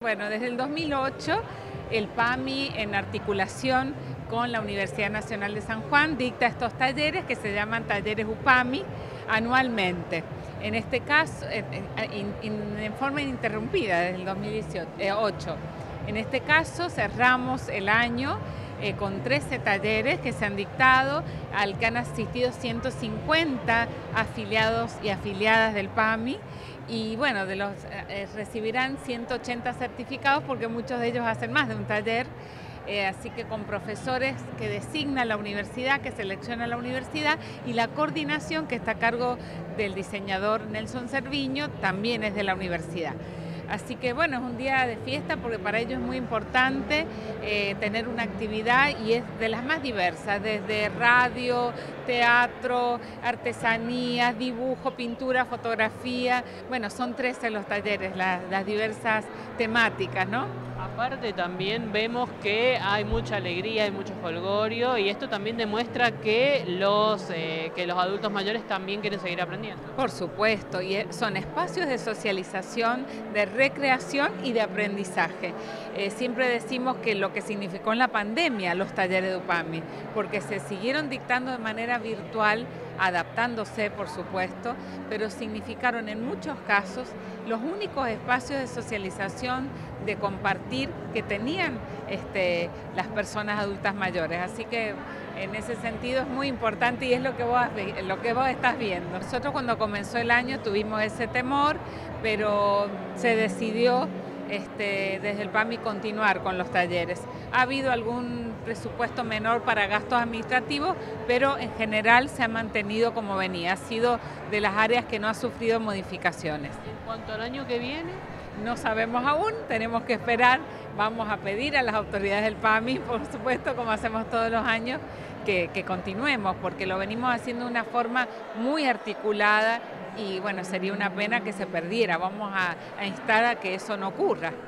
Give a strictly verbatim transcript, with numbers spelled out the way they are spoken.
Bueno, desde el dos mil ocho el PAMI, en articulación con la Universidad Nacional de San Juan, dicta estos talleres que se llaman talleres UPAMI anualmente. En este caso, en, en, en forma ininterrumpida desde el dos mil ocho. En este caso cerramos el año eh, con trece talleres que se han dictado, al que han asistido ciento cincuenta afiliados y afiliadas del PAMI. Y bueno, de los eh, recibirán ciento ochenta certificados porque muchos de ellos hacen más de un taller, eh, así que con profesores que designa la universidad, que selecciona la universidad, y la coordinación que está a cargo del diseñador Nelson Cerviño también es de la universidad. Así que bueno, es un día de fiesta porque para ellos es muy importante eh, tener una actividad y es de las más diversas, desde radio, teatro, artesanías, dibujo, pintura, fotografía. Bueno, son trece los talleres, las, las diversas temáticas, ¿no? Aparte también vemos que hay mucha alegría, hay mucho jolgorio y esto también demuestra que los, eh, que los adultos mayores también quieren seguir aprendiendo. Por supuesto, y son espacios de socialización, de recreación y de aprendizaje. Eh, siempre decimos que lo que significó en la pandemia los talleres de UPAMI, porque se siguieron dictando de manera virtual, adaptándose por supuesto, pero significaron en muchos casos los únicos espacios de socialización, de compartir que tenían este, las personas adultas mayores. Así que en ese sentido es muy importante y es lo que vos, lo que vos estás viendo. Nosotros cuando comenzó el año tuvimos ese temor, pero se decidió Este, desde el PAMI continuar con los talleres. Ha habido algún presupuesto menor para gastos administrativos, pero en general se ha mantenido como venía. Ha sido de las áreas que no ha sufrido modificaciones. En cuanto al año que viene, no sabemos aún, tenemos que esperar. Vamos a pedir a las autoridades del PAMI, por supuesto, como hacemos todos los años, que, que continuemos, porque lo venimos haciendo de una forma muy articulada y bueno, sería una pena que se perdiera. Vamos a, a instar a que eso no ocurra.